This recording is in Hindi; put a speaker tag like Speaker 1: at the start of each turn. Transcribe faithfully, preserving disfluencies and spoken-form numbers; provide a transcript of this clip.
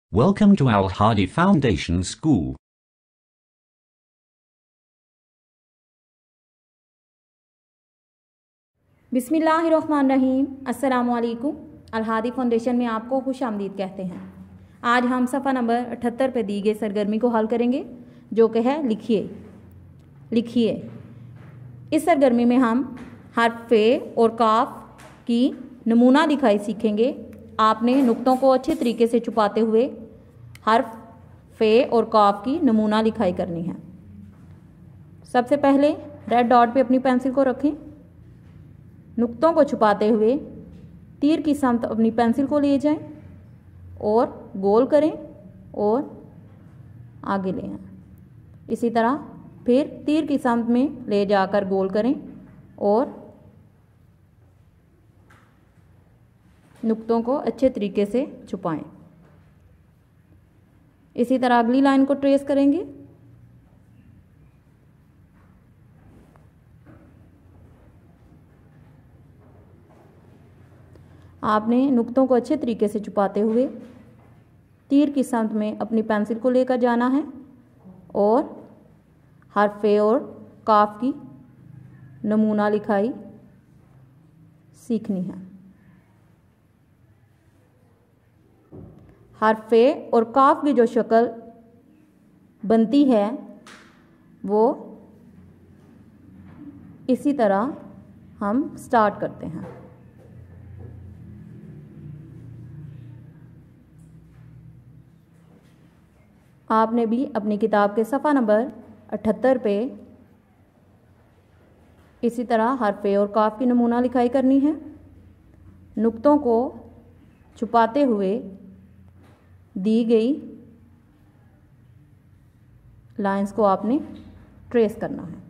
Speaker 1: Welcome to Al Hadi Foundation School.
Speaker 2: बिस्मिल्लाहिर्रहमानिर्रहीम। अस्सलामु अलैकुम। अल हादी फाउंडेशन में आपको खुश आमदीद कहते हैं। आज हम सफ़ा नंबर अठहत्तर पे दी गई सरगर्मी को हल करेंगे, जो कि है लिखिए। लिखिए इस सरगर्मी में हम हर्फ फे और काफ की नमूना लिखाई सीखेंगे। आपने नुक्तों को अच्छे तरीके से छुपाते हुए हर्फ फे और काफ की नमूना लिखाई करनी है। सबसे पहले रेड डॉट पे अपनी पेंसिल को रखें। नुक्तों को छुपाते हुए तीर की समत अपनी पेंसिल को ले जाएं और गोल करें और आगे ले आएं। इसी तरह फिर तीर की समत में ले जाकर गोल करें और नुक्तों को अच्छे तरीके से छुपाएं। इसी तरह अगली लाइन को ट्रेस करेंगे। आपने नुक्तों को अच्छे तरीके से छुपाते हुए तीर की समत में अपनी पेंसिल को लेकर जाना है और हर्फ फे और काफ की नमूना लिखाई सीखनी है। हर्फ फे और काफ की जो शक्ल बनती है वो इसी तरह हम स्टार्ट करते हैं। आपने भी अपनी किताब के सफ़ा नंबर अठहत्तर पे इसी तरह हर्फ फे और काफ की नमूना लिखाई करनी है। नुक्तों को छुपाते हुए दी गई लाइंस को आपने ट्रेस करना है।